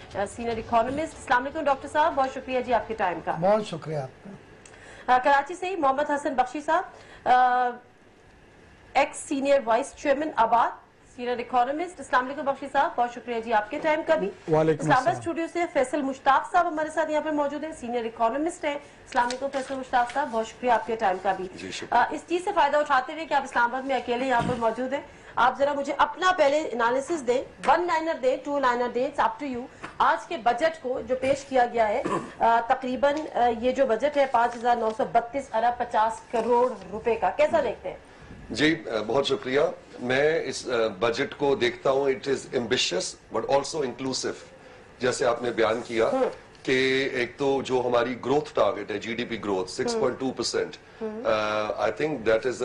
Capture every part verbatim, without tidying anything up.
Senior economist. अस्सलाम वालेकुम doctor साहब, बहुत शुक्रिया जी आपके टाइम का। बहुत शुक्रिया आपका। कराची से ही मोहम्मद हसन बख्शी साहब, एक्स सीनियर वाइस चेयरमैन आबाद, सीनियर इकोनॉमिस्ट। अस्सलाम वालेकुम बख्शी साहब, बहुत शुक्रिया जी आपके टाइम का भी। इस्लामाबाद स्टूडियो से फैसल मुश्ताक साहब हमारे साथ यहाँ पर मौजूद है, सीनियर इकोनॉमिस्ट हैं। अस्सलाम वालेकुम फैसल मुश्ताक साहब, बहुत शुक्रिया आपके टाइम का भी। इस चीज से फायदा उठाते हुए कि आप इस्लामाबाद में अकेले यहाँ पर मौजूद हैं, आप जरा मुझे अपना पहले एनालिसिस दें, वन लाइनर दें, टू लाइनर दें, इट्स अप टू यू। आज के बजट को जो पेश किया गया है, तकरीबन ये जो बजट है पांच हजार नौ सौ बत्तीस अरब पचास करोड़ रुपए का, कैसा देखते हैं? जी बहुत शुक्रिया। मैं इस बजट को देखता हूँ, it is ambitious but also inclusive. जैसे आपने बयान किया कि एक तो जो हमारी ग्रोथ टारगेट है, GDP growth six point two percent, I think that is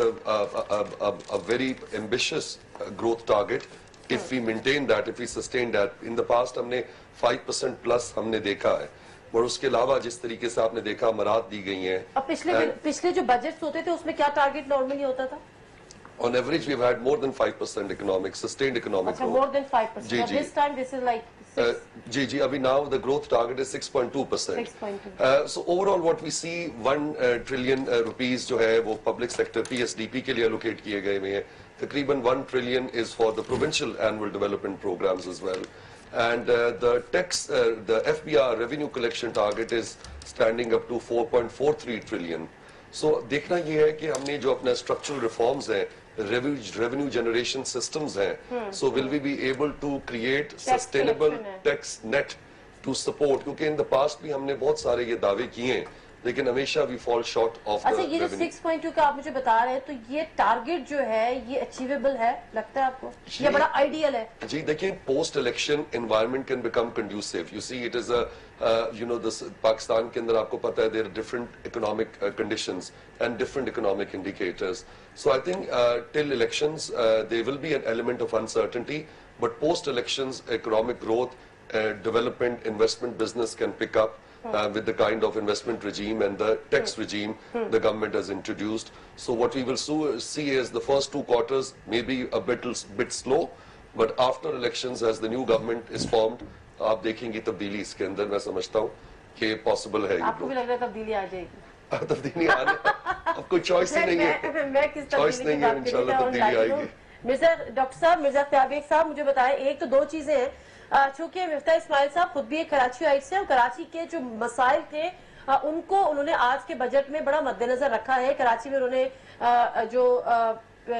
a very ambitious growth target if we maintain that, if we sustain that. In the past हमने फाइव परसेंट प्लस हमने देखा है, और उसके अलावा जिस तरीके से आपने देखा मराद दी गई हैं। अब पिछले पिछले जो बजट होते थे उसमें क्या टारगेट नॉर्मली होता था? On average, we've had more than five percent economic, sustained economic अच्छा, growth. more than five percent. Ji, ji. This time this is like six. Uh, जी जी अभी now the growth target is six point two percent. six point two. Uh, so overall what we see one uh, trillion uh, rupees जो है वो public sector P S D P के लिए allocate किए गए हुए हैं। तकरीबन one trillion is for the provincial annual development programs as well. And uh, the tax, uh, the F B R revenue collection target is standing up to four point four three trillion. So देखना ये है कि हमने जो अपना structural reforms हैं, revenue generation systems हैं, so will we be able to create sustainable tax net to support, क्योंकि in the past भी हमने बहुत सारे ये दावे किए हैं लेकिन हमेशा we fall short of अच्छा, the ये जो सिक्स पॉइंट टू का आप मुझे बता रहे हैं, तो ये टारगेट जो है ये अचीवेबल है लगता है आपको? ये बड़ा आइडियल है? जी देखिए, post election environment can become conducive. You see it is a you know this Pakistan के अंदर आपको पता है there are different economic conditions and different economic indicators. So I think till elections there will be an element of uncertainty, but post elections economic growth, development, investment, business can pick up Uh, with the kind of investment regime and the tax regime the government has introduced. So what we will see is the first two quarters may be a bit, bit slow, but after elections as the new government is formed, आप देखेंगे तब्दीली इसके अंदर, मैं समझता हूँ कि possible है। आपको भी लग रहा है तब्दीली आ जाएगी? तब्दीली आने अब कोई चॉइस ही नहीं है, मैं किस चॉइस नहीं है, इंशाल्लाह तब्दीली आएगी। मिर्जा डॉक्टर साहब, मिर्जा ख्याबिक साहब, मुझे बताएं, एक तो दो चीजें हैं, चूंकि मिफ्ता इस्माइल साहब खुद भी एक कराची आइट से, और कराची के जो मसाइल थे आ, उनको उन्होंने आज के बजट में बड़ा मद्देनजर रखा है। कराची में उन्होंने आ, जो आ,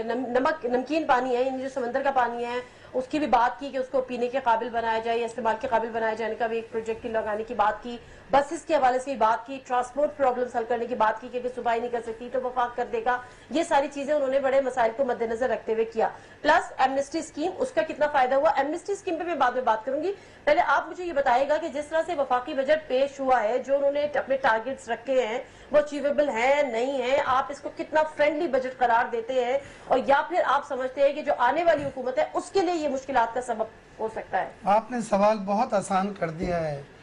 नमक नमकीन पानी है, जो समंदर का पानी है, उसकी भी बात की कि उसको पीने के काबिल बनाया जाए या इस्तेमाल के काबिल बनाया जाने का भी एक प्रोजेक्ट लगाने की बात की, बसेस के हवाले से भी बात की, ट्रांसपोर्ट प्रॉब्लम्स हल करने की बात की कि सुबह ही नहीं कर सकती तो वफाक कर देगा। ये सारी चीजें उन्होंने बड़े मसाइल को मद्देनजर रखते हुए किया। प्लस एमनेस्टी स्कीम, उसका कितना फायदा हुआ, एमनेस्टी स्कीम पे मैं बाद में बात करूंगी। पहले आप मुझे ये बताइएगा कि जिस तरह से वफाकी बजट पेश हुआ है, जो उन्होंने अपने टारगेट्स रखे हैं वो अचीवेबल है नहीं है, आप इसको कितना फ्रेंडली बजट करार देते हैं, और या फिर आप समझते हैं कि जो आने वाली हुकूमत है उसके लिए ये मुश्किलात का सबब हो सकता है? आपने सवाल बहुत आसान कर दिया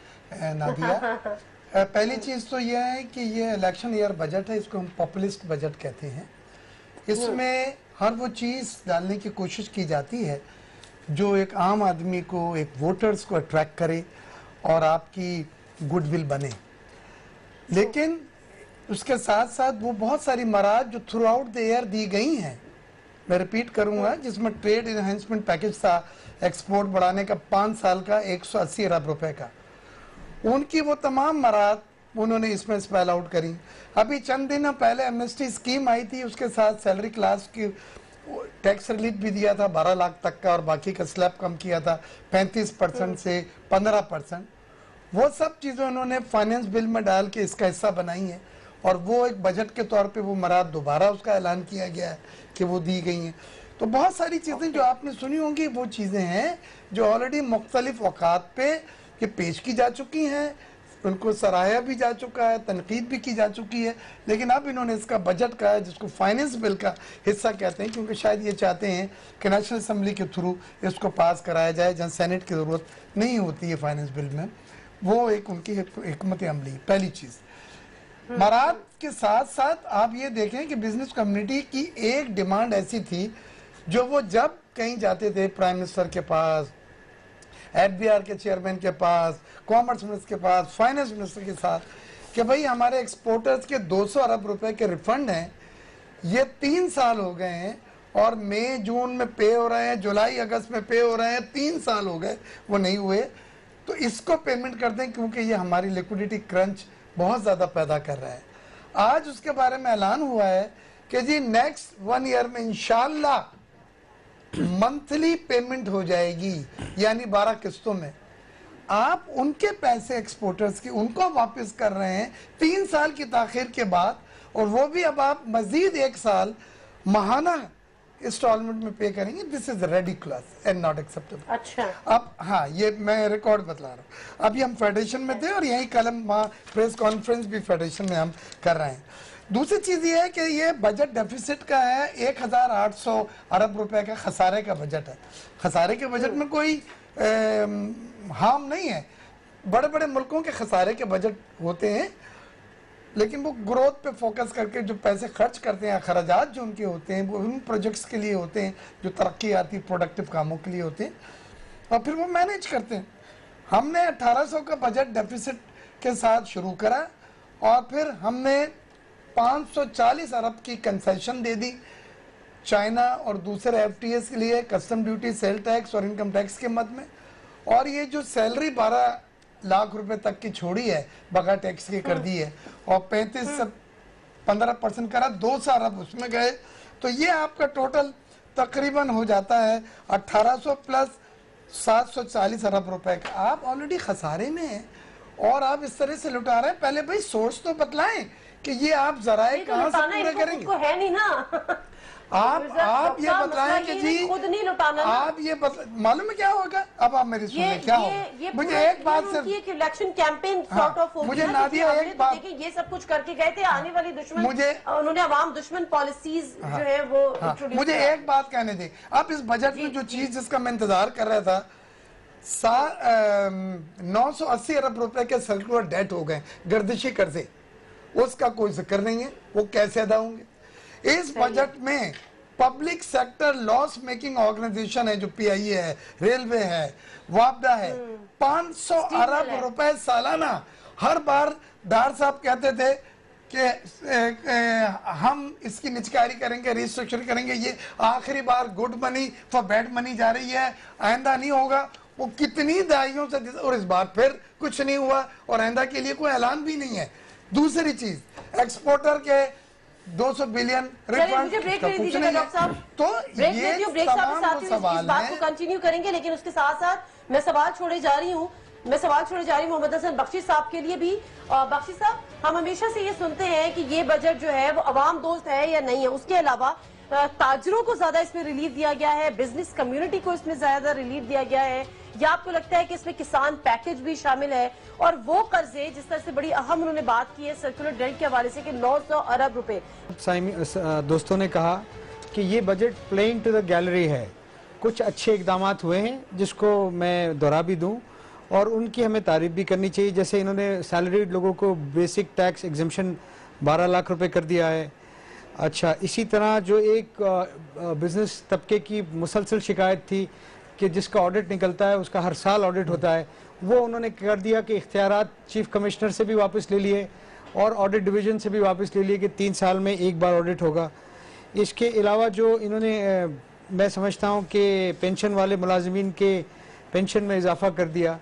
है नादिया। पहली चीज तो यह है कि ये इलेक्शन ईयर बजट है, इसको हम पॉपुलिस्ट बजट कहते हैं। इसमें हर वो चीज डालने की कोशिश की जाती है जो एक आम आदमी को, एक वोटर्स को अट्रैक्ट करे और आपकी गुडविल बने, लेकिन उसके साथ साथ वो बहुत सारी मराज जो थ्रू आउट द ईयर दी गई हैं, मैं रिपीट करूंगा, जिसमें ट्रेड एनहेंसमेंट पैकेज था, एक्सपोर्ट बढ़ाने का पाँच साल का एक सौ अस्सी अरब रुपए का, उनकी वो तमाम मराद उन्होंने इसमें स्पेल आउट करी। अभी चंद दिन पहले एमनेस्टी स्कीम आई थी, उसके साथ सैलरी क्लास की टैक्स रिलीफ भी दिया था बारह लाख तक का, और बाकी का स्लैब कम किया था पैंतीस परसेंट से पंद्रह परसेंट। वो सब चीज़ें उन्होंने फाइनेंस बिल में डाल के इसका हिस्सा बनाई है, और वो एक बजट के तौर पे वो मराद दोबारा उसका ऐलान किया गया है कि वो दी गई हैं। तो बहुत सारी चीज़ें जो आपने सुनी होंगी वो चीज़ें हैं जो ऑलरेडी मुख्तलिफ औकात पे ये पेश की जा चुकी हैं, उनको सराहा भी जा चुका है, तनकीद भी की जा चुकी है, लेकिन अब इन्होंने इसका बजट का है जिसको फाइनेंस बिल का हिस्सा कहते हैं, क्योंकि शायद ये चाहते हैं कि नेशनल असम्बली के थ्रू इसको पास कराया जाए, जहाँ सेनेट की ज़रूरत नहीं होती है फाइनेंस बिल में। वो एक उनकी हिकमत अमली। पहली चीज़, मराद के साथ साथ आप ये देखें कि बिजनेस कम्युनिटी की एक डिमांड ऐसी थी जो वो जब कहीं जाते थे प्राइम मिनिस्टर के पास, एफ बी आर के चेयरमैन के पास, कॉमर्स मिनिस्टर के पास, फाइनेंस मिनिस्टर के साथ कि भाई हमारे एक्सपोर्टर्स के दो सौ अरब रुपए के रिफंड हैं, ये तीन साल हो गए हैं और मई जून में पे हो रहे हैं, जुलाई अगस्त में पे हो रहे हैं, तीन साल हो गए वो नहीं हुए, तो इसको पेमेंट कर दें क्योंकि ये हमारी लिक्विडिटी क्रंच बहुत ज़्यादा पैदा कर रहा है। आज उसके बारे में ऐलान हुआ है कि जी नेक्स्ट वन ईयर में इंशाल्लाह मंथली पेमेंट हो जाएगी, यानी बारह किस्तों में। आप उनके पैसे एक्सपोर्टर्स की उनको वापस कर रहे हैं तीन साल की ताखीर के बाद, और वो भी अब आप मजीद एक साल माहाना इंस्टॉलमेंट में पे करेंगे। This is ridiculous and not acceptable. अच्छा, अब हाँ, ये मैं रिकॉर्ड बतला रहा हूँ। अभी हम फेडरेशन में थे और यही कल हम प्रेस कॉन्फ्रेंस भी फेडरेशन में हम कर रहे हैं। दूसरी चीज ये है कि ये बजट डेफिसिट का है, एक हजार आठ सौ अरब रुपए का खसारे का बजट है। खसारे के बजट में कोई हार्म नहीं है, बड़े बड़े मुल्कों के खसारे के बजट होते हैं, लेकिन वो ग्रोथ पे फोकस करके जो पैसे खर्च करते हैं, खर्चात जो उनके होते हैं वो उन प्रोजेक्ट्स के लिए होते हैं जो तरक्कीयाती प्रोडक्टिव कामों के लिए होते हैं, और फिर वो मैनेज करते हैं। हमने अठारह सौ का बजट डेफिसिट के साथ शुरू करा और फिर हमने पाँच सौ चालीस अरब की कंसेशन दे दी चाइना और दूसरे एफ टी एस के लिए, कस्टम ड्यूटी, सेल टैक्स और इनकम टैक्स के मद में। और ये जो सैलरी बारह लाख रुपए तक की छोड़ी है बगैर टैक्स की कर दी है, और पैंतीस से पंद्रह परसेंट करा, दो सौ अरब उसमें गए, तो ये आपका टोटल तकरीबन हो जाता है अठारह सौ प्लस सात सौ चालीस अरब रुपए का। आप ऑलरेडी खसारे में हैं और आप इस तरह से लुटा रहे हैं। पहले भाई सोच तो बतलाएं कि ये आप जराए कहाँ से पूरे करेंगे। को है नहीं ना आप आप ये बताएं कि जी खुद नहीं लुटाना, आप ये मालूम है क्या होगा। अब आप मेरी सुनिए क्या होगा। मुझे एक बात सिर्फ इलेक्शन कैंपेन सॉर्ट ऑफ हो, मुझे नादिया एक बात, देखिए ये सब कुछ करके गए थे, आने वाली दुश्मन मुझे उन्होंने अवाम दुश्मन पॉलिसीज जो है वो इंट्रोड्यूस। मुझे एक बात कहने दें, आप इस बजट में जो चीज जिसका मैं इंतजार कर रहा था, नौ सौ अस्सी अरब रुपए के सर्कुलर डेट हो गए, गर्दिशी कर्जे, उसका कोई जिक्र नहीं है, वो कैसे अदा होंगे। इस बजट में public sector loss making organisation है जो पी आई ए है, रेलवे है, वापडा है, पाँच सौ अरब रुपए सालाना। हर बार डार साहब कहते थे कि ए, ए, हम इसकी निचकारी करेंगे, रिस्ट्रक्चर करेंगे, ये आखिरी बार good money for bad money जा रही है, आइंदा नहीं होगा। वो कितनी दहाइयों से, और इस बार फिर कुछ नहीं हुआ और आइंदा के लिए कोई ऐलान भी नहीं है। दूसरी चीज, एक्सपोर्टर के दो सौ बिलियन रिफंड, तो ये तमाम सवाल हैं। कंटिन्यू करेंगे, लेकिन उसके साथ साथ मैं सवाल छोड़े जा रही हूँ मैं सवाल छोड़े जा रही हूँ मोहम्मद हसन बख्शी साहब के लिए भी। बख्शी साहब, हम हमेशा से ये सुनते हैं कि ये बजट जो है वो अवाम दोस्त है या नहीं है। उसके अलावा ताजरों को ज्यादा इसमें रिलीफ दिया गया है, बिजनेस कम्युनिटी को इसमें ज्यादा रिलीफ दिया गया है, या आपको लगता है कि इसमें किसान पैकेज भी शामिल है? और वो कर्जे जिस तरह से बड़ी अहम उन्होंने बात की है सर्कुलर डेट के हवाले से कि नौ सौ अरब रुपए, दोस्तों ने कहा कि ये budget playing to the gallery है। कुछ अच्छे इकदाम हुए हैं जिसको मैं दोहरा भी दूं और उनकी हमें तारीफ भी करनी चाहिए। जैसे इन्होंने सैलरीड लोगों को बेसिक टैक्स एग्जम्पशन बारह लाख रुपए कर दिया है। अच्छा, इसी तरह जो एक बिजनेस तबके की मुसलसल शिकायत थी कि जिसका ऑडिट निकलता है उसका हर साल ऑडिट होता है, वो उन्होंने कर दिया कि इख्तियारात चीफ कमिश्नर से भी वापस ले लिए और ऑडिट डिवीज़न से भी वापस ले लिए कि तीन साल में एक बार ऑडिट होगा। इसके अलावा जो इन्होंने मैं समझता हूँ कि पेंशन वाले मुलाजिमीन के पेंशन में इजाफा कर दिया।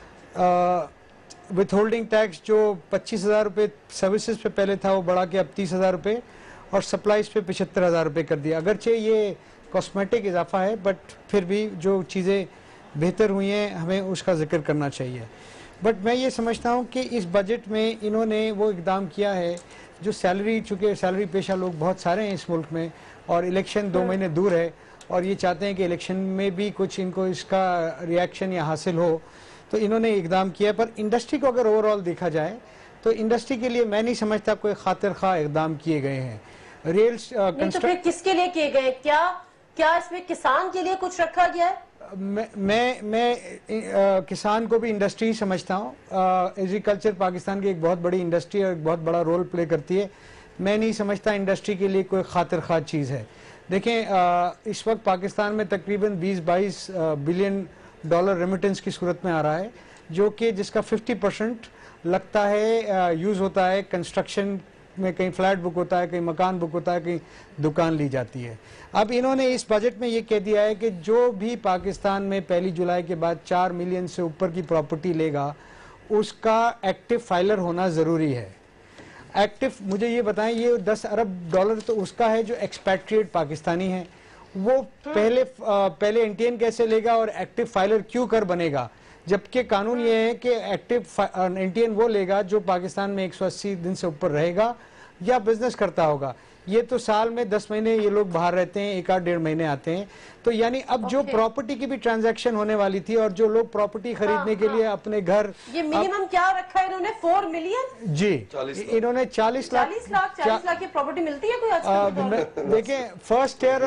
विथ होल्डिंग टैक्स जो पच्चीस हज़ार रुपये सर्विसेज पे पहले था वो बढ़ा के अब तीस हज़ार रुपये और सप्लाईज पे पचहत्तर हज़ार रुपये कर दिया। अगरचे ये कॉस्मेटिक इजाफा है बट फिर भी जो चीज़ें बेहतर हुई हैं हमें उसका जिक्र करना चाहिए। बट मैं ये समझता हूँ कि इस बजट में इन्होंने वो इकदाम किया है जो सैलरी, चूँकि सैलरी पेशा लोग बहुत सारे हैं इस मुल्क में और इलेक्शन दो महीने दूर है और ये चाहते हैं कि इलेक्शन में भी कुछ इनको इसका रिएक्शन या हासिल हो, तो इन्होंने इकदाम किया। पर इंडस्ट्री को अगर ओवरऑल देखा जाए तो इंडस्ट्री के लिए मैं नहीं समझता कोई खातिर खा इकदाम किए गए हैं। रेल तो फिर किसके लिए किए गए? क्या क्या इसमें किसान के लिए कुछ रखा गया है? मैं मैं मैं आ, किसान को भी इंडस्ट्री समझता हूँ। एग्रीकल्चर पाकिस्तान की एक बहुत बड़ी इंडस्ट्री और एक बहुत बड़ा रोल प्ले करती है। मैं नहीं समझता इंडस्ट्री के लिए कोई खातिर खा चीज़ है। देखें, आ, इस वक्त पाकिस्तान में तकरीबन बीस बाईस बिलियन डॉलर रेमिटेंस की सूरत में आ रहा है, जो कि जिसका फिफ्टी परसेंट लगता है यूज़ होता है कंस्ट्रक्शन में, कहीं फ्लैट बुक होता है, कहीं मकान बुक होता है, कहीं दुकान ली जाती है। अब इन्होंने इस बजट में ये कह दिया है कि जो भी पाकिस्तान में पहली जुलाई के बाद चार मिलियन से ऊपर की प्रॉपर्टी लेगा उसका एक्टिव फाइलर होना ज़रूरी है। एक्टिव, मुझे ये बताएं, ये दस अरब डॉलर तो उसका है जो एक्सपैट्रिएट पाकिस्तानी है, वो पहले पहले एनटीएन कैसे लेगा और एक्टिव फाइलर क्यों कर बनेगा, जबकि कानून ये है कि एक्टिव एनटीएन वो लेगा जो पाकिस्तान में एक सौ अस्सी दिन से ऊपर रहेगा या बिजनेस करता होगा। ये तो साल में दस महीने ये लोग बाहर रहते हैं, एक आध डेढ़ महीने आते हैं। तो यानी अब okay. जो प्रॉपर्टी की भी ट्रांजैक्शन होने वाली थी और जो लोग प्रॉपर्टी खरीदने हाँ, के हाँ. लिए अपने घर, ये मिनिमम क्या रखा है इन्होंने, फोर मिलियन जी, इन्होंने चालीस लाख चालीस लाख चालीस लाख की प्रॉपर्टी मिलती है कोई आजकल? देखिए फर्स्ट ईयर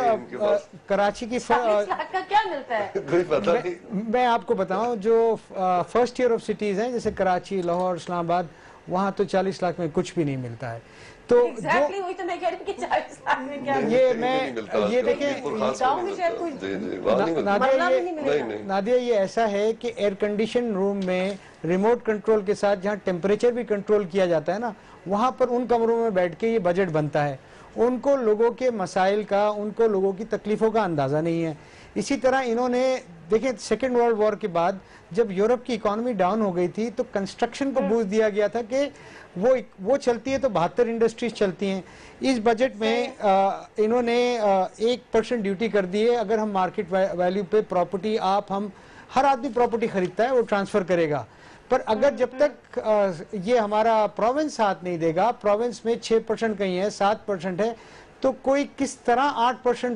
कराची की चालीस लाख का क्या मिलता है कोई पता नहीं। मैं आपको बताऊं, जो फर्स्ट ईयर ऑफ सिटीज हैं जैसे कराची, लाहौर, इस्लामाबाद, वहाँ तो चालीस लाख में कुछ भी नहीं मिलता है। तो exactly, वही तो मैं कह रही हूँ कि चालीस लाख में क्या ये मैं ये देखें, गाँव में शायद कोई नादिया ये नादिया ये ऐसा है कि एयर कंडीशन रूम में रिमोट कंट्रोल के साथ जहाँ टेम्परेचर भी कंट्रोल किया जाता है ना, वहाँ पर उन कमरों में बैठ के ये बजट बनता है। उनको लोगों के मसाइल का, उनको लोगों की तकलीफों का अंदाजा नहीं है। इसी तरह इन्होंने देखिए सेकेंड वर्ल्ड वॉर के बाद जब यूरोप की इकोनॉमी डाउन हो गई थी तो कंस्ट्रक्शन को बूस्ट दिया गया था कि वो वो चलती है तो बहत्तर इंडस्ट्रीज चलती हैं। इस बजट में आ, इन्होंने आ, एक परसेंट ड्यूटी कर दी है। अगर हम मार्केट वैल्यू पे प्रॉपर्टी, आप हम हर आदमी प्रॉपर्टी खरीदता है वो ट्रांसफर करेगा, पर अगर जब तक आ, ये हमारा प्रोविंस साथ नहीं देगा, प्रोविंस में छः परसेंट कहीं है, सात परसेंट है, तो कोई किस तरह आठ परसेंट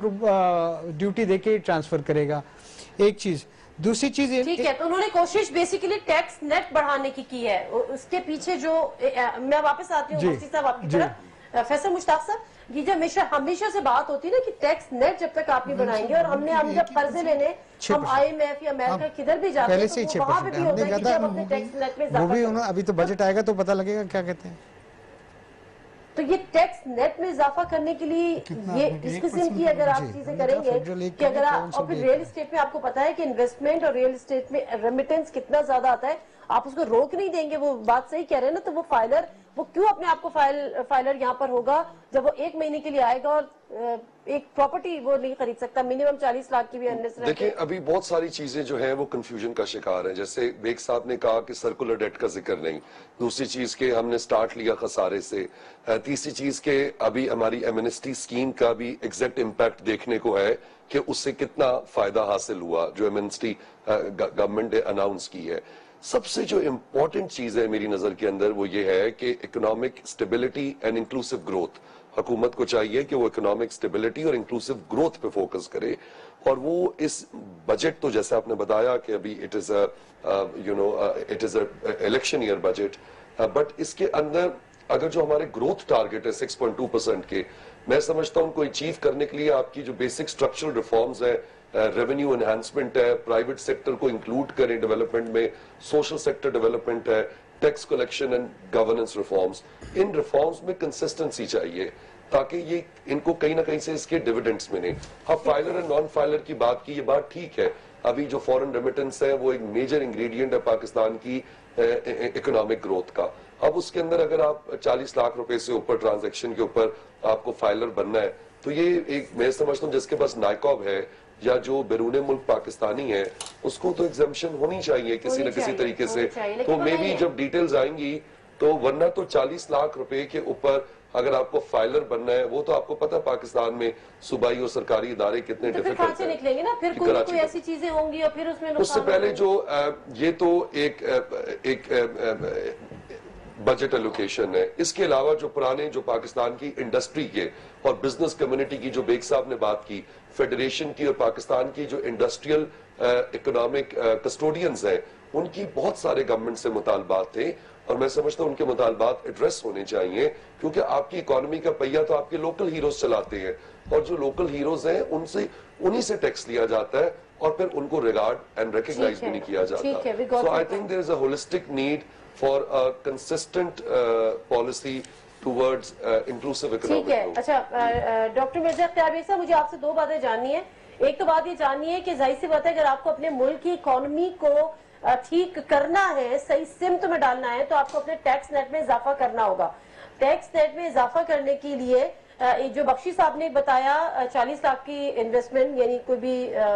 ड्यूटी देके ट्रांसफर करेगा। एक चीज, दूसरी चीज, ठीक है, तो उन्होंने कोशिश बेसिकली टैक्स नेट बढ़ाने की की है। उसके पीछे जो ए, मैं वापस आती हूँ मुफ्ती साहब आपकी तरफ, फैसल मुश्ताक साहब, ये जब हमेशा हमेशा से बात होती है ना कि टैक्स नेट जब तक आप नहीं बनाएंगे, और हमने हम जब कर्जे लेने हम आईएमएफ या अमेरिका किधर भी जाते हैं तो वहाँ पे भी होता है कि जब अपने टैक्स नेट में इजाफा, अभी तो बजट आएगा तो पता लगेगा क्या कहते हैं। तो ये टैक्स नेट में इजाफा करने के लिए ये इस किस्म की अगर आप चीजें करेंगे कि अगर आप, और फिर रियल एस्टेट में आपको पता है कि इन्वेस्टमेंट और रियल एस्टेट में रेमिटेंस कितना ज्यादा आता है, आप उसको रोक नहीं देंगे, वो बात सही कह रहे हैं ना। तो वो फाइलर, वो क्यों अपने आप को फाइल फाइलर यहाँ पर होगा जब वो एक महीने के लिए आएगा और एक प्रॉपर्टी वो नहीं खरीद सकता, मिनिमम चालीस लाख की भी अननेसेसरी। देखिए अभी बहुत सारी चीजें जो है वो कंफ्यूजन का शिकार है। जैसे बेग साहब ने कहा कि सर्कुलर डेट का जिक्र नहीं, दूसरी चीज के हमने स्टार्ट लिया खसारे से, तीसरी चीज के अभी हमारी एमनेस्टी स्कीम का भी एग्जैक्ट इम्पैक्ट देखने को है कि उससे कितना फायदा हासिल हुआ जो एमनेस्टी गवर्नमेंट ने अनाउंस की है। सबसे जो इम्पोर्टेंट चीज है मेरी नजर के अंदर वो ये है कि economic stability and inclusive growth, हुकूमत को चाहिए कि वो इकोनॉमिक स्टेबिलिटी और इंक्लूसिव ग्रोथ पे फोकस करे। और वो इस बजट, तो जैसे आपने बताया कि अभी it is you know it is a election year budget, but इसके अंदर अगर जो हमारे ग्रोथ टारगेट है सिक्स पॉइंट टू परसेंट के, मैं समझता हूं उनको अचीव करने के लिए आपकी जो बेसिक स्ट्रक्चरल रिफॉर्म्स है, रेवेन्यू uh, एनहांसमेंट है, प्राइवेट सेक्टर को इंक्लूड करें डेवलपमेंट में, सोशल सेक्टर डेवलपमेंट है, tax collection and governance reforms, इन रिफॉर्म्स में कंसिस्टेंसी चाहिए ताकि ये इनको कहीं ना कहीं से इसके डिविडेंड्स मिले। अब फाइलर एंड नॉन फाइलर की बात की, ये बात ठीक है, अभी जो फॉरेन रेमिटेंस है वो एक मेजर इंग्रेडिएंट है पाकिस्तान की इकोनॉमिक ग्रोथ का। अब उसके अंदर अगर आप चालीस लाख रुपए से ऊपर ट्रांजैक्शन के ऊपर आपको फाइलर बनना है तो ये एक, मैं समझता हूँ जिसके पास नाइकॉब है या जो बैरून मुल्क पाकिस्तानी है उसको तो एग्जाम्पशन होनी चाहिए किसी न किसी तरीके से। तो मे बी जब डिटेल्स आएंगी तो, वरना तो चालीस लाख रुपए के ऊपर अगर आपको फाइलर बनना है, वो तो आपको पता है पाकिस्तान में सूबाई और सरकारी इदारे कितने तो डिफिकल्ट हैं। निकलेंगे ना फिर कोई कोई ऐसी चीजें होंगी और फिर उसमें उससे पहले जो ये तो एक एक बजट एलोकेशन है, इसके अलावा जो पुराने जो पाकिस्तान की इंडस्ट्री के और बिजनेस कम्युनिटी की जो बेग साहब ने बात की, फेडरेशन की और पाकिस्तान की जो इंडस्ट्रियल इकोनॉमिक कस्टोडियंस हैं, उनकी बहुत सारे गवर्नमेंट से मुतालबात थे और मैं समझता हूं उनके मुतालबात एड्रेस होने चाहिए, क्योंकि आपकी इकोनॉमी का पहिया तो आपके लोकल हीरोज चलाते हैं और जो लोकल हीरोज हैं उनसे उन्हीं से टैक्स लिया जाता है और फिर उनको रिगार्ड एंड रिकॉग्नाइज भी नहीं किया जाता। So I think there is a holistic need for a consistent policy towards inclusive economic growth. अच्छा डॉक्टर मिर्जा अख्तियार साहब, मुझे आपसे दो बातें जाननी है। एक तो बात ये जाननी है कि जाहिर सी बात है अगर आपको अपने मुल्क की इकोनॉमी को ठीक करना है, सही सिमत में डालना है, तो आपको अपने टैक्स नेट में इजाफा करना होगा। टैक्स नेट में इजाफा करने के लिए जो बख्शी साहब ने बताया चालीस लाख की इन्वेस्टमेंट यानी कोई भी आ,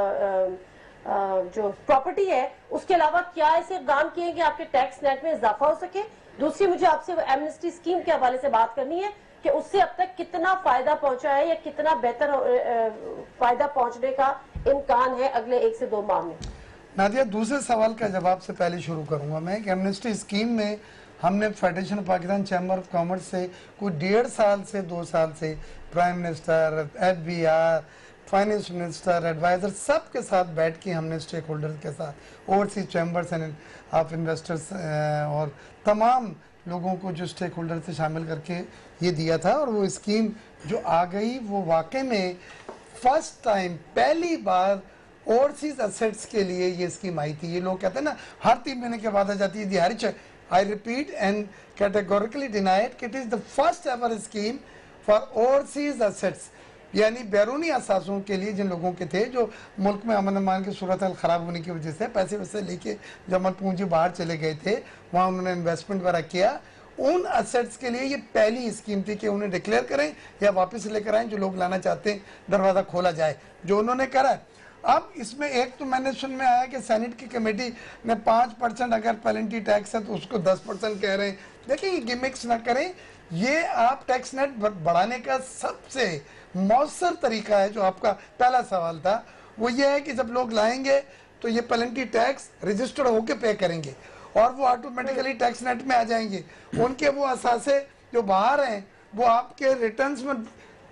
आ, जो प्रॉपर्टी है, उसके अलावा क्या ऐसे इक़दाम किए कि आपके टैक्स नेट में इजाफा हो सके। दूसरी मुझे आपसे एमनेस्टी स्कीम के हवाले से बात करनी है कि उससे अब तक कितना फायदा पहुंचा है या कितना बेहतर फायदा पहुंचने का इम्कान है अगले एक से दो माह में। नादिया, दूसरे सवाल का जवाब से पहले शुरू करूंगा मैं कि एमनेस्टी स्कीम में हमने federation Pakistan chamber of commerce से कुछ डेढ़ साल से दो साल से prime minister, F B R, finance minister, adviser सब के साथ बैठ के हमने स्टेक होल्डर्स के साथ overseas chambers and of investors और तमाम लोगों को जो स्टेक होल्डर से शामिल करके ये दिया था। और वो स्कीम जो आ गई वो वाकई में फर्स्ट टाइम पहली बार ओवरसीज असेट्स के लिए ये स्कीम आई थी। ये लोग कहते हैं ना हर तीन महीने के बाद आ जाती है, हर I repeat and categorically deny it. It is the first ever scheme for overseas assets, यानी बैरूनी असासों के लिए जिन लोगों के थे जो मुल्क में अमन अमान की सूरत हाल ख़राब होने की वजह से पैसे वैसे लेके जमा पूंजी बाहर चले गए थे, वहाँ उन्होंने इन्वेस्टमेंट वगैरह किया। उन असेट्स के लिए ये पहली स्कीम थी कि उन्हें डिक्लेयर करें या वापस लेकर आएँ, जो लोग लाना चाहते हैं दरवाज़ा खोला जाए, जो उन्होंने करा। अब इसमें एक तो मैंने सुन में आया कि सेनेट की कमेटी ने पाँच परसेंट अगर पेनल्टी टैक्स है तो उसको दस परसेंट कह रहे हैं। देखिए ये गिमिक्स ना करें, ये आप टैक्स नेट बढ़ाने का सबसे मौसर तरीका है। जो आपका पहला सवाल था वो ये है कि जब लोग लाएंगे तो ये पेनल्टी टैक्स रजिस्टर्ड होकर पे करेंगे और वो ऑटोमेटिकली टैक्स नेट में आ जाएंगे। उनके वो असासे जो बाहर हैं वो आपके रिटर्न्स में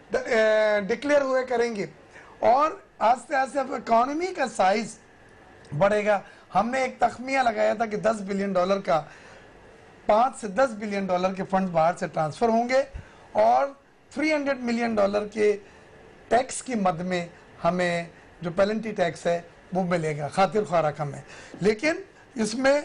डिक्लेयर हुए करेंगे और आस्ते आस्ते अब इकोनॉमी का साइज बढ़ेगा। हमने एक तखमिया लगाया था कि दस बिलियन डॉलर का पाँच से दस बिलियन डॉलर के फंड बाहर से ट्रांसफर होंगे और तीन सौ मिलियन डॉलर के टैक्स की मद में हमें जो पेनल्टी टैक्स है वो मिलेगा, खातिर ख्वाह रकम है। लेकिन इसमें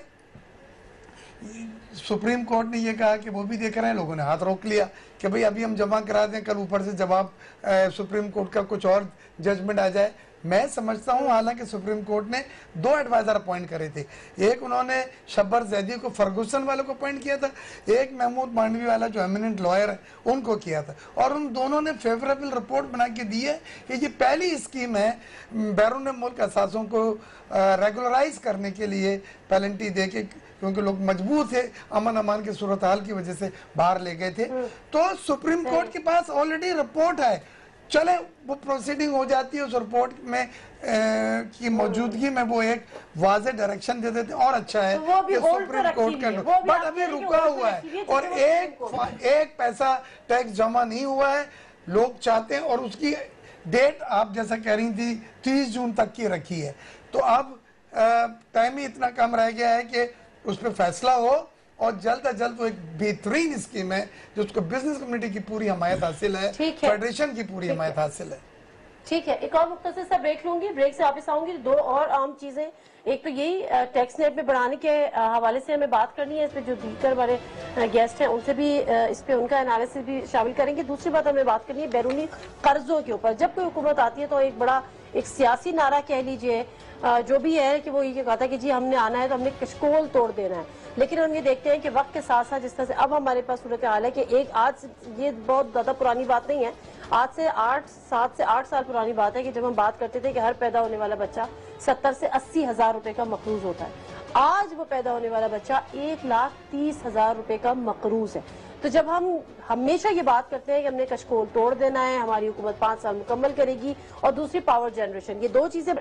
सुप्रीम कोर्ट ने ये कहा कि वो भी देख रहे हैं, लोगों ने हाथ रोक लिया कि भाई अभी हम जमा करा दें, कल ऊपर से जवाब सुप्रीम कोर्ट का कुछ और जजमेंट आ जाए। मैं समझता हूं हालांकि सुप्रीम कोर्ट ने दो एडवाइजर अपॉइंट करे थे, एक उन्होंने शब्बर जैदी को फर्गूसन वालों को अपॉइंट किया था, एक महमूद मांडवी वाला जो एमिनेंट लॉयर है उनको किया था और उन दोनों ने फेवरेबल रिपोर्ट बना के दी है कि ये पहली स्कीम है बैरून मुल्क असासों को रेगुलराइज करने के लिए पेनल्टी दे के, क्योंकि लोग मजबूर थे अमन अमान की सूरत हाल की वजह से बाहर ले गए थे। तो सुप्रीम कोर्ट के पास ऑलरेडी रिपोर्ट है, चले वो प्रोसीडिंग हो जाती है, उस रिपोर्ट में ए, की मौजूदगी में वो एक वाज़े डायरेक्शन दे देते और अच्छा है तो कि सुप्रीम कोर्ट का, बट अभी रुका हुआ है और एक एक पैसा टैक्स जमा नहीं हुआ है। लोग चाहते हैं और उसकी डेट आप जैसा कह रही थी तीस जून तक की रखी है, तो अब टाइम ही इतना कम रह गया है कि उस पर फैसला हो और जल्द अज जल्द वो एक बेहतरीन स्कीम है जिसको बिजनेस कम्युनिटी की पूरी हमायत हासिल है, फेडरेशन की पूरी हमायत हासिल है। ठीक है, एक और मुख्तसर सा ब्रेक लूंगी, ब्रेक से वापस आऊंगी। दो और आम चीजें, एक तो यही टैक्स नेट में बढ़ाने के हवाले से हमें बात करनी है, इस पे जो दीकर वाले गेस्ट हैं उनसे भी इस पे उनका एनालिसिस भी शामिल करेंगे। दूसरी बात हमें बात करनी है बैरूनी कर्जों के ऊपर। जब कोई हुकूमत आती है तो एक बड़ा एक सियासी नारा कह लीजिए जो भी है कि वो ये कहता है कि जी हमने आना है तो हमने कशकोल तोड़ देना है, लेकिन हम ये देखते हैं कि वक्त के साथ साथ जिस तरह से अब हमारे पास सूरत हाल है कि एक आज ये बहुत ज्यादा पुरानी बात नहीं है, आज से आठ सात से आठ साल पुरानी बात है कि जब हम बात करते थे कि हर पैदा होने वाला बच्चा सत्तर से अस्सी हजार रुपए का मकरूज होता है, आज वो पैदा होने वाला बच्चा एक लाख तीस हजार रुपए का मकरूज है। तो जब हम हमेशा ये बात करते हैं कि हमने कशकोल तोड़ देना है, हमारी हुकूमत पांच साल मुकम्मल करेगी, और दूसरी पावर जनरेशन, ये दो चीजें।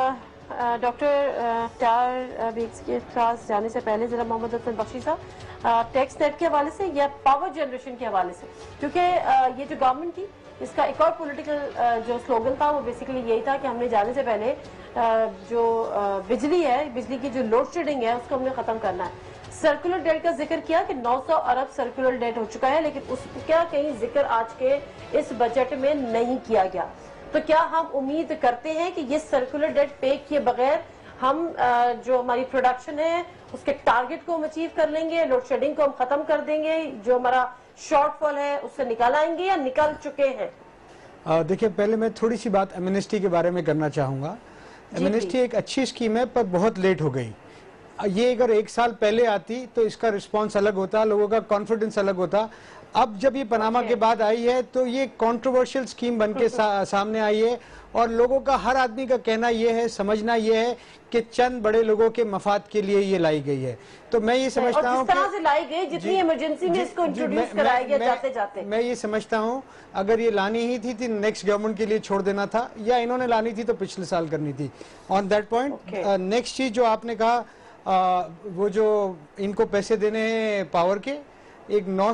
डॉक्टर टार बेग्स के पास जाने से पहले जरा मोहम्मद हसन बख्शी साहब टैक्स नेट के हवाले से या पावर जनरेशन के हवाले से, क्योंकि ये जो गवर्नमेंट थी इसका एक और पॉलिटिकल जो स्लोगन था वो बेसिकली यही था कि हमने जाने से पहले जो बिजली है, बिजली की जो लोड शेडिंग है उसको हमने खत्म करना है। सर्कुलर डेट का जिक्र किया कि नौ सौ अरब सर्कुलर डेट हो चुका है, लेकिन उसका कहीं जिक्र आज के इस बजट में नहीं किया गया। तो क्या हम उम्मीद करते हैं कि ये सर्कुलर डेट पे किए बगैर हम जो हमारी प्रोडक्शन है उसके टारगेट को हम अचीव कर लेंगे, लोड शेडिंग को हम खत्म कर देंगे, जो हमारा शॉर्टफॉल है उससे निकाल आएंगे या निकल चुके हैं? देखिए, पहले मैं थोड़ी सी बात एमनेस्टी के बारे में करना चाहूँगा। एमनेस्टी एक अच्छी स्कीम है पर बहुत लेट हो गई। ये अगर एक साल पहले आती तो इसका रिस्पांस अलग होता, लोगों का कॉन्फिडेंस अलग होता। अब जब ये पनामा के बाद आई है तो ये कंट्रोवर्शियल स्कीम बन के सा, सामने आई है और लोगों का, हर आदमी का कहना ये है, समझना ये है कि चंद बड़े लोगों के मफाद के लिए ये लाई गई है। तो मैं ये समझता हूँ कि से लाई गई, जितनी इमरजेंसी में इसको इंट्रोड्यूस कराया गया जाते जाते, मैं ये समझता हूँ अगर ये लानी ही थी, थी नेक्स्ट गवर्नमेंट के लिए छोड़ देना था, या इन्होंने लानी थी तो पिछले साल करनी थी। ऑन दैट पॉइंट नेक्स्ट चीज जो आपने कहा, आ, वो जो इनको पैसे देने हैं पावर के, एक नौ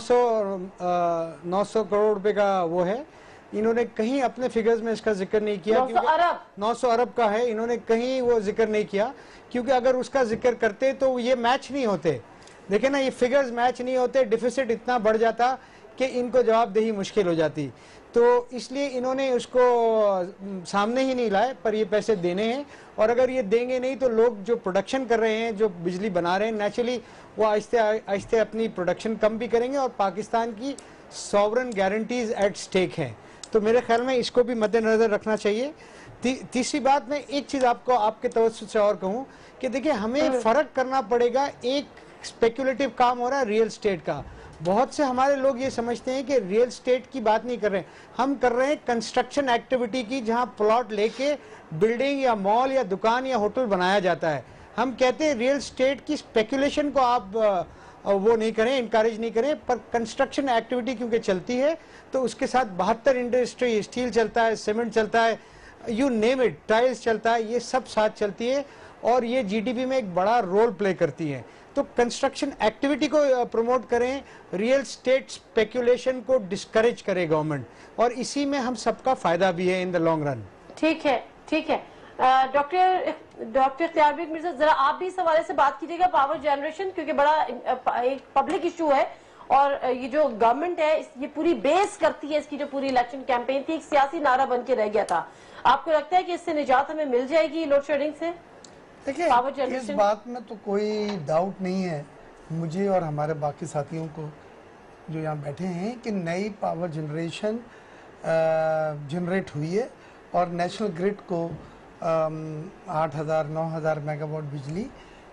सौ करोड़ रुपए का वो है, इन्होंने कहीं अपने फिगर्स में इसका जिक्र नहीं किया। नौ सौ अरब नौ सौ अरब का है, इन्होंने कहीं वो जिक्र नहीं किया, क्योंकि अगर उसका जिक्र करते तो ये मैच नहीं होते। देखे ना, ये फिगर्स मैच नहीं होते, डिफिसिट इतना बढ़ जाता कि इनको जवाबदेही मुश्किल हो जाती। तो इसलिए इन्होंने उसको सामने ही नहीं लाए, पर ये पैसे देने हैं। और अगर ये देंगे नहीं तो लोग जो प्रोडक्शन कर रहे हैं, जो बिजली बना रहे हैं, नेचुरली वो आहिस्ते आहिस्ते अपनी प्रोडक्शन कम भी करेंगे और पाकिस्तान की सॉवरन गारंटीज एट स्टेक हैं। तो मेरे ख्याल में इसको भी मद्देनजर रखना चाहिए। ती, तीसरी बात, मैं एक चीज आपको आपके तवज्जो से और कहूँ कि देखिए, हमें फर्क करना पड़ेगा। एक स्पेकुलेटिव काम हो रहा है रियल स्टेट का, बहुत से हमारे लोग ये समझते हैं कि रियल स्टेट की बात नहीं कर रहे हैं, हम कर रहे हैं कंस्ट्रक्शन एक्टिविटी की, जहां प्लॉट लेके बिल्डिंग या मॉल या दुकान या होटल बनाया जाता है। हम कहते हैं रियल स्टेट की स्पेकुलेशन को आप वो नहीं करें, इनकरेज नहीं करें, पर कंस्ट्रक्शन एक्टिविटी क्योंकि चलती है तो उसके साथ बहत्तर इंडस्ट्री, स्टील चलता है, सीमेंट चलता है, यू नेम इट, टाइल्स चलता है, ये सब साथ चलती है और ये जीडीपी में एक बड़ा रोल प्ले करती है। तो कंस्ट्रक्शन एक्टिविटी को प्रमोट करें, रियल स्टेट स्पेकुलेशन को डिस्करेज करे गवर्नमेंट, और इसी में हम सबका फायदा भी है इन द लॉन्ग रन। ठीक है, ठीक है। डॉक्टर डॉक्टर इख्तियार बेग मिर्जा, जरा आप भी इस हवाले से बात कीजिएगा, पावर जनरेशन, क्योंकि बड़ा एक पब्लिक इशू है और ये जो गवर्नमेंट है ये पूरी बेस करती है, इसकी जो पूरी इलेक्शन कैंपेन थी एक सियासी नारा बन के रह गया था। आपको लगता है कि इससे निजात हमें मिल जाएगी लोड शेडिंग से? देखिए, इस बात में तो कोई डाउट नहीं है मुझे और हमारे बाकी साथियों को जो यहाँ बैठे हैं कि नई पावर जनरेशन जनरेट हुई है और नेशनल ग्रिड को आठ हजार नौ हजार मेगावाट बिजली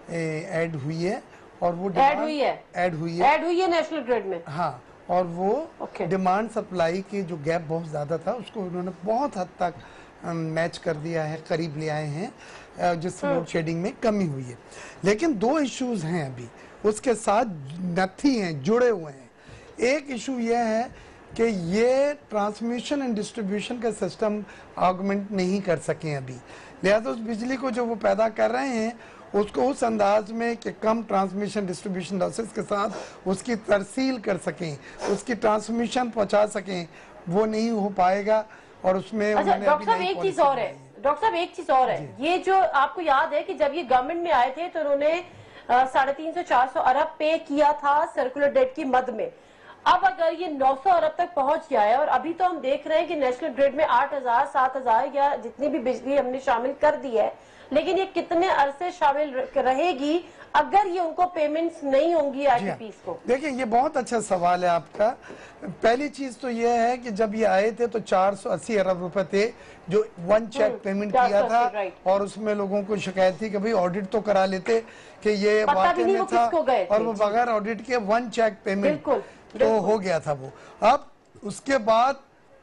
ऐड हुई है और वो ऐड हुई है ऐड हुई है ऐड हुई है नेशनल ग्रिड में। हाँ, और वो okay. डिमांड सप्लाई की जो गैप बहुत ज़्यादा था उसको उन्होंने बहुत हद तक मैच कर दिया है, करीब ले आए हैं, जिससे लोड शेडिंग में कमी हुई है। लेकिन दो इश्यूज हैं अभी उसके साथ नथी हैं, जुड़े हुए हैं। एक इशू यह है कि ये ट्रांसमिशन एंड डिस्ट्रीब्यूशन का सिस्टम ऑगमेंट नहीं कर सके अभी, लिहाजा उस बिजली को जो वो पैदा कर रहे हैं उसको उस अंदाज में कि कम ट्रांसमिशन डिस्ट्रीब्यूशन लॉसेस के साथ उसकी तरसील कर सकें, उसकी ट्रांसमिशन पहुंचा सकें, वो नहीं हो पाएगा। और उसमें अच्छा, डॉक्टर साहब एक चीज और है, डॉक्टर साहब एक चीज और है, ये जो आपको याद है कि जब ये गवर्नमेंट में आए थे तो उन्होंने साढ़े तीन सौ चार सौ अरब पे किया था सर्कुलर डेट की मद में। अब अगर ये नौ सौ अरब तक पहुंच गया है और अभी तो हम देख रहे हैं कि नेशनल ग्रिड में आठ हजार सात हजार या जितनी भी बिजली हमने शामिल कर दी है, लेकिन ये कितने अरसे शामिल रहेगी अगर ये उनको पेमेंट्स नहीं होंगी आईपीपीस को? देखिए, ये बहुत अच्छा सवाल है आपका। पहली चीज तो ये है कि जब ये आए थे तो चार सौ अस्सी अरब रुपए थे जो वन चेक पेमेंट किया था, और उसमें लोगों को शिकायत थी कि भाई ऑडिट तो करा लेते कि ये वाकई में था, और वो बगैर ऑडिट के वन चेक पेमेंट तो हो गया था वो। अब उसके बाद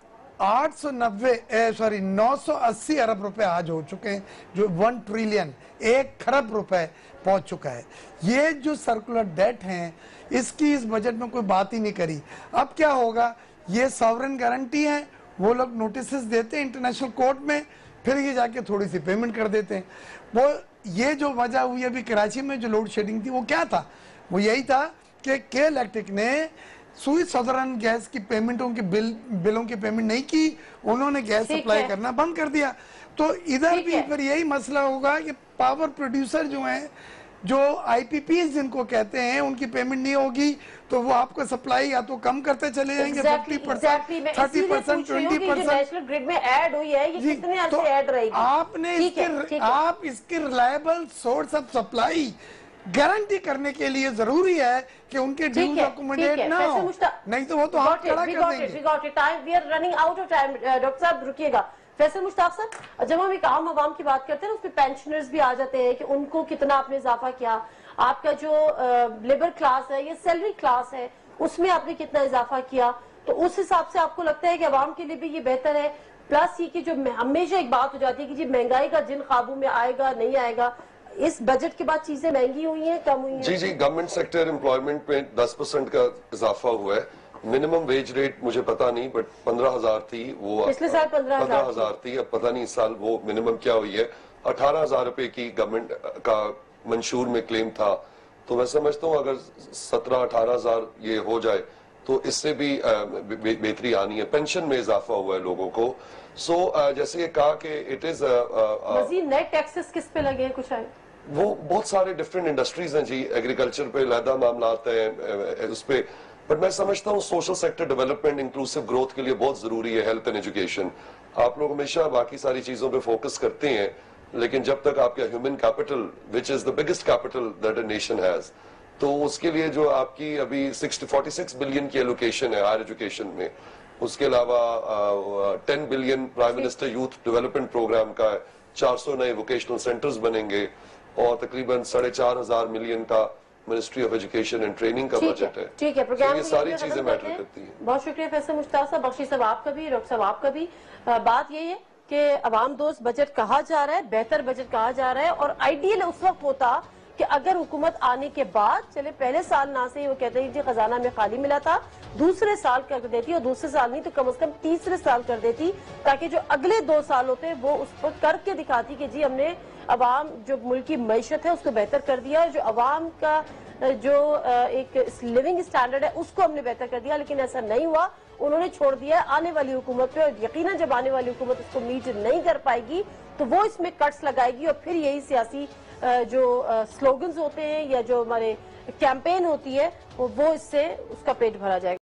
आठ सौ नब्बे सॉरी नौ सौ अस्सी अरब रुपए आज हो चुके हैं, जो वन ट्रिलियन एक खरब रुपए पहुंच चुका है। ये जो सर्कुलर डेट हैं इसकी इस बजट में कोई बात ही नहीं करी। अब क्या होगा, ये सॉवरेन गारंटी है, वो लोग नोटिस देते हैं इंटरनेशनल कोर्ट में, फिर ये जाके थोड़ी सी पेमेंट कर देते हैं। वो ये जो वजह हुई अभी कराची में जो लोड शेडिंग थी वो क्या था, वो यही था कि के इलेक्ट्रिक ने सुई सदरन गैस की पेमेंटों की बिल बिलों की पेमेंट नहीं की, उन्होंने गैस सप्लाई करना बंद कर दिया। तो इधर भी फिर यही मसला होगा कि पावर प्रोड्यूसर जो हैं, जो आईपीपीज जिनको कहते हैं, उनकी पेमेंट नहीं होगी तो वो आपको सप्लाई या तो कम करते चले जाएंगे, fifty percent thirty percent twenty percent grid में ऐड हुई है, ये कितने अरसे ऐड रहेगी? आपने इसके आप इसके reliable source of supply guarantee करने के लिए जरूरी है कि उनके ड्यूज अकोमोडेट ना हो, नहीं तो वो तो हाथ खड़ा कर देंगे। Time we are running out of time. Doctor साहब रुकिएगा। फैसल मुश्ताक सर, जब हम एक आम आवाम की बात करते हैं उसमें पेंशनर्स भी आ जाते हैं कि उनको कितना आपने इजाफा किया, आपका जो लेबर क्लास है या सैलरी क्लास है उसमें आपने कितना इजाफा किया, तो उस हिसाब से आपको लगता है कि आवाम के लिए भी ये बेहतर है। प्लस ये कि जो हमेशा एक बात हो जाती है कि जी महंगाई का जिन काबू में आएगा नहीं आएगा, इस बजट के बाद चीजें महंगी हुई हैं, कम हुई हैं? जी जी, गवर्नमेंट सेक्टर एम्प्लॉयमेंट में दस परसेंट का इजाफा हुआ है। मिनिमम वेज रेट मुझे पता नहीं, बट पंद्रह हजार थी वो, पिछले साल पंद्रह हजार थी, अब पता नहीं इस साल वो मिनिमम क्या हुई है। अठारह हजार रुपए की गवर्नमेंट का मंशूर में क्लेम था, तो मैं समझता हूँ अगर सत्रह अठारह हजार ये हो जाए तो इससे भी बेहतरी आनी है। पेंशन में इजाफा हुआ है लोगों को। सो so, जैसे ये कहा कि इट इज मजीद नए टैक्सेस किस पे लगे हैं, कुछ आए? वो बहुत सारे डिफरेंट इंडस्ट्रीज हैं जी, एग्रीकल्चर पे लैदा मामला हैं उस पे, बट मैं समझता हूँ social sector development inclusive growth के लिए बहुत जरूरी है हेल्थ एंड एजुकेशन। आप लोग हमेशा बाकी सारी चीजों पे फोकस करते हैं, लेकिन जब तक आपका human capital which is the biggest capital that a nation has, तो उसके लिए जो आपकी अभी सिक्सटी फोर्टी सिक्स बिलियन की एलोकेशन है हायर एजुकेशन में, उसके अलावा ten billion prime minister youth development programme का है, चार सौ नए वोकेशनल सेंटर्स बनेंगे और तकरीबन साढ़े चार हजार मिलियन का ministry of education and training का बजट है। ठीक है, प्रोग्राम ये सारी चीजें मैटर करती हैं। बहुत शुक्रिया फैसल मुश्ताक साहब, बख्शी साहब आपका भी, डॉक्टर साहब आपका भी। बात ये है कि अवाम दोस्त बजट कहा जा रहा है, बेहतर बजट कहा जा रहा है, और आइडियल उस वक्त होता कि अगर हुकूमत आने के बाद, चले पहले साल ना से वो कहते हैं जी खजाना में खाली मिला था, दूसरे साल कर देती, और दूसरे साल नहीं तो कम से कम तीसरे साल कर देती, ताकि जो अगले दो साल होते वो उस पर करके दिखाती कि जी हमने अवाम जो मुल्क की मैशत है उसको बेहतर कर दिया, जो अवाम का जो एक लिविंग स्टैंडर्ड है उसको हमने बेहतर कर दिया। लेकिन ऐसा नहीं हुआ, उन्होंने छोड़ दिया आने वाली हुकूमत पे, और यकीनन जब आने वाली हुकूमत उसको मीट नहीं कर पाएगी तो वो इसमें कट्स लगाएगी, और फिर यही सियासी जो स्लोगन्स होते हैं या जो हमारे कैंपेन होती है वो इससे उसका पेट भरा जाएगा।